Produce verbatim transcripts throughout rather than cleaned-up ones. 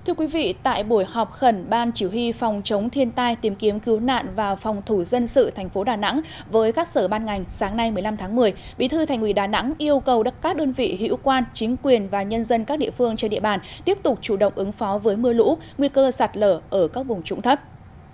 Thưa quý vị, tại buổi họp khẩn Ban Chỉ huy Phòng chống thiên tai, tìm kiếm cứu nạn và phòng thủ dân sự thành phố Đà Nẵng với các sở ban ngành sáng nay mười lăm tháng mười, Bí thư Thành ủy Đà Nẵng yêu cầu các đơn vị hữu quan, chính quyền và nhân dân các địa phương trên địa bàn tiếp tục chủ động ứng phó với mưa lũ, nguy cơ sạt lở ở các vùng trũng thấp.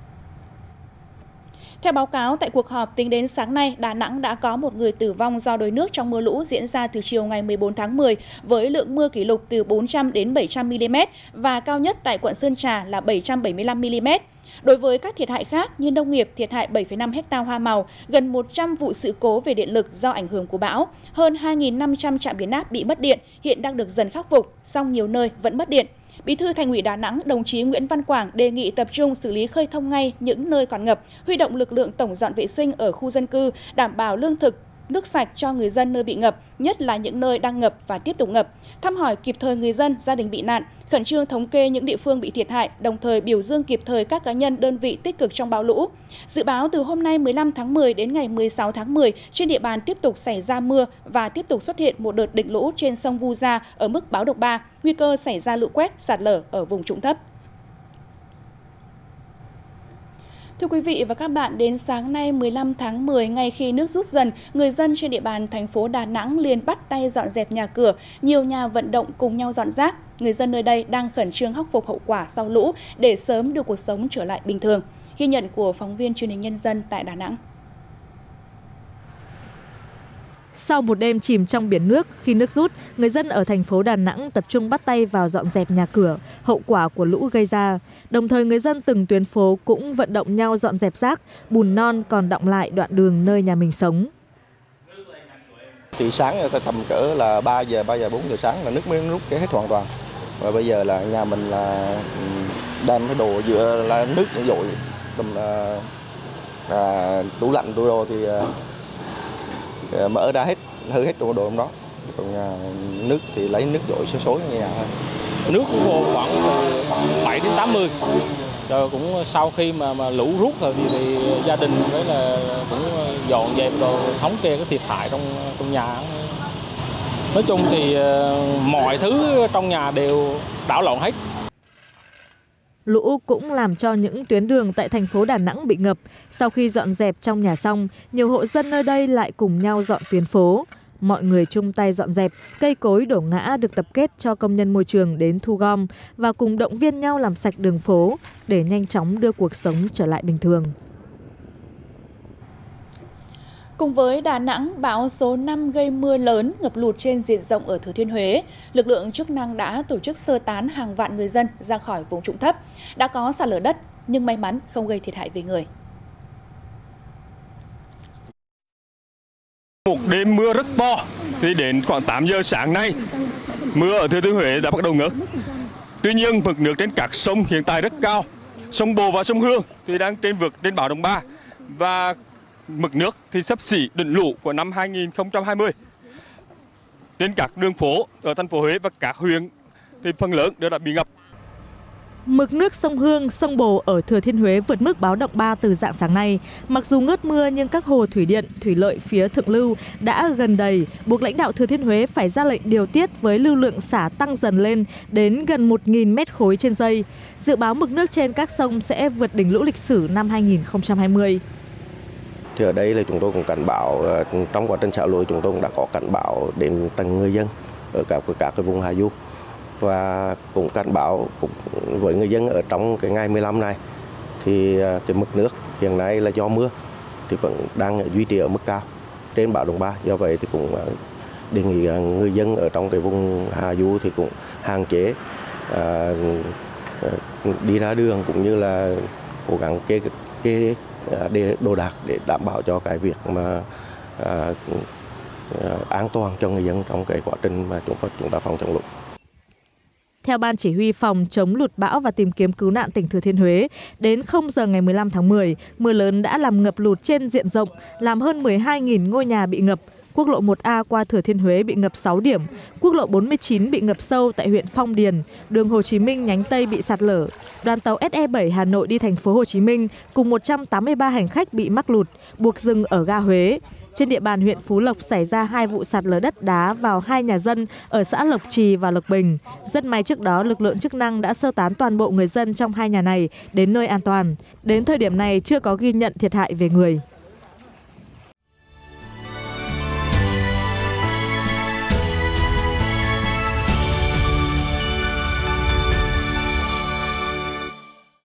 Theo báo cáo tại cuộc họp, tính đến sáng nay, Đà Nẵng đã có một người tử vong do đuối nước trong mưa lũ diễn ra từ chiều ngày mười bốn tháng mười với lượng mưa kỷ lục từ bốn trăm đến bảy trăm mi-li-mét và cao nhất tại quận Sơn Trà là bảy trăm bảy mươi lăm mi-li-mét. Đối với các thiệt hại khác như nông nghiệp thiệt hại bảy phẩy năm héc ta hoa màu, gần một trăm vụ sự cố về điện lực do ảnh hưởng của bão, hơn hai nghìn năm trăm trạm biến áp bị mất điện hiện đang được dần khắc phục, song nhiều nơi vẫn mất điện. Bí thư Thành ủy Đà Nẵng, đồng chí Nguyễn Văn Quảng đề nghị tập trung xử lý khơi thông ngay những nơi còn ngập, huy động lực lượng tổng dọn vệ sinh ở khu dân cư, đảm bảo lương thực, nước sạch cho người dân nơi bị ngập, nhất là những nơi đang ngập và tiếp tục ngập, thăm hỏi kịp thời người dân, gia đình bị nạn, khẩn trương thống kê những địa phương bị thiệt hại, đồng thời biểu dương kịp thời các cá nhân, đơn vị tích cực trong bão lũ. Dự báo từ hôm nay mười lăm tháng mười đến ngày mười sáu tháng mười, trên địa bàn tiếp tục xảy ra mưa và tiếp tục xuất hiện một đợt đỉnh lũ trên sông Vu Gia ở mức báo động ba, nguy cơ xảy ra lũ quét, sạt lở ở vùng trũng thấp. Thưa quý vị và các bạn, đến sáng nay mười lăm tháng mười, ngay khi nước rút dần, người dân trên địa bàn thành phố Đà Nẵng liền bắt tay dọn dẹp nhà cửa, nhiều nhà vận động cùng nhau dọn rác. Người dân nơi đây đang khẩn trương khắc phục hậu quả sau lũ để sớm đưa cuộc sống trở lại bình thường. Ghi nhận của phóng viên Truyền hình Nhân dân tại Đà Nẵng. Sau một đêm chìm trong biển nước, khi nước rút, người dân ở thành phố Đà Nẵng tập trung bắt tay vào dọn dẹp nhà cửa, hậu quả của lũ gây ra. Đồng thời người dân từng tuyến phố cũng vận động nhau dọn dẹp rác, bùn non còn đọng lại đoạn đường nơi nhà mình sống. Thì sáng tầm cỡ là ba giờ, ba giờ bốn giờ sáng là nước mới rút hết hoàn toàn. Và bây giờ là nhà mình là đem cái đồ dựa là nước nó dội, tầm là, là tủ lạnh tủ đồ thì uh, mở ra hết, hư hết đồ đồ trong đó. Còn nhà, nước thì lấy nước dội xối xối như nhà thôi. Nước khô khoảng bảy đến tám mươi. Rồi cũng sau khi mà, mà lũ rút rồi thì, thì gia đình với là cũng dọn dẹp rồi thống kê cái thiệt hại trong trong nhà. Nói chung thì uh, mọi thứ trong nhà đều đảo lộn hết. Lũ cũng làm cho những tuyến đường tại thành phố Đà Nẵng bị ngập. Sau khi dọn dẹp trong nhà xong, nhiều hộ dân nơi đây lại cùng nhau dọn tuyến phố. Mọi người chung tay dọn dẹp, cây cối đổ ngã được tập kết cho công nhân môi trường đến thu gom và cùng động viên nhau làm sạch đường phố để nhanh chóng đưa cuộc sống trở lại bình thường. Cùng với Đà Nẵng, bão số năm gây mưa lớn, ngập lụt trên diện rộng ở Thừa Thiên Huế. Lực lượng chức năng đã tổ chức sơ tán hàng vạn người dân ra khỏi vùng trũng thấp. Đã có sạt lở đất, nhưng may mắn không gây thiệt hại về người. Một đêm mưa rất to, thì đến khoảng tám giờ sáng nay, mưa ở Thừa Thiên Huế đã bắt đầu ngớt. Tuy nhiên, mực nước trên các sông hiện tại rất cao. Sông Bồ và sông Hương thì đang trên vực trên báo động ba và mực nước thì xấp xỉ đỉnh lũ của năm hai nghìn không trăm hai mươi. Trên các đường phố ở thành phố Huế và các huyện thì phần lớn đều đã bị ngập. Mực nước sông Hương, sông Bồ ở Thừa Thiên Huế vượt mức báo động ba từ rạng sáng nay. Mặc dù ngớt mưa nhưng các hồ thủy điện, thủy lợi phía thượng lưu đã gần đầy, buộc lãnh đạo Thừa Thiên Huế phải ra lệnh điều tiết với lưu lượng xả tăng dần lên đến gần một nghìn mét khối trên giây. Dự báo mực nước trên các sông sẽ vượt đỉnh lũ lịch sử năm hai nghìn không trăm hai mươi. Thì ở đây là chúng tôi cũng cảnh báo, trong quá trình xả lũ chúng tôi cũng đã có cảnh báo đến từng người dân ở các các cái vùng hạ du. Và cũng cảnh báo cũng với người dân ở trong cái ngày mười lăm này thì cái mực nước hiện nay là do mưa thì vẫn đang duy trì ở mức cao trên báo động ba. Do vậy thì cũng đề nghị người dân ở trong cái vùng hạ du thì cũng hạn chế à, đi ra đường cũng như là cố gắng kê kê để đồ đạc để đảm bảo cho cái việc mà à, an toàn cho người dân trong cái quá trình mà chúng chúng ta phòng chống lụt. Theo Ban Chỉ huy Phòng chống lụt bão và tìm kiếm cứu nạn tỉnh Thừa Thiên Huế, đến không giờ ngày mười lăm tháng mười, mưa lớn đã làm ngập lụt trên diện rộng, làm hơn mười hai nghìn ngôi nhà bị ngập. Quốc lộ một A qua Thừa Thiên Huế bị ngập sáu điểm, quốc lộ bốn mươi chín bị ngập sâu tại huyện Phong Điền, đường Hồ Chí Minh nhánh Tây bị sạt lở. Đoàn tàu S E bảy Hà Nội đi thành phố Hồ Chí Minh cùng một trăm tám mươi ba hành khách bị mắc lụt, buộc dừng ở ga Huế. Trên địa bàn huyện Phú Lộc xảy ra hai vụ sạt lở đất đá vào hai nhà dân ở xã Lộc Trì và Lộc Bình. Rất may trước đó lực lượng chức năng đã sơ tán toàn bộ người dân trong hai nhà này đến nơi an toàn. Đến thời điểm này chưa có ghi nhận thiệt hại về người.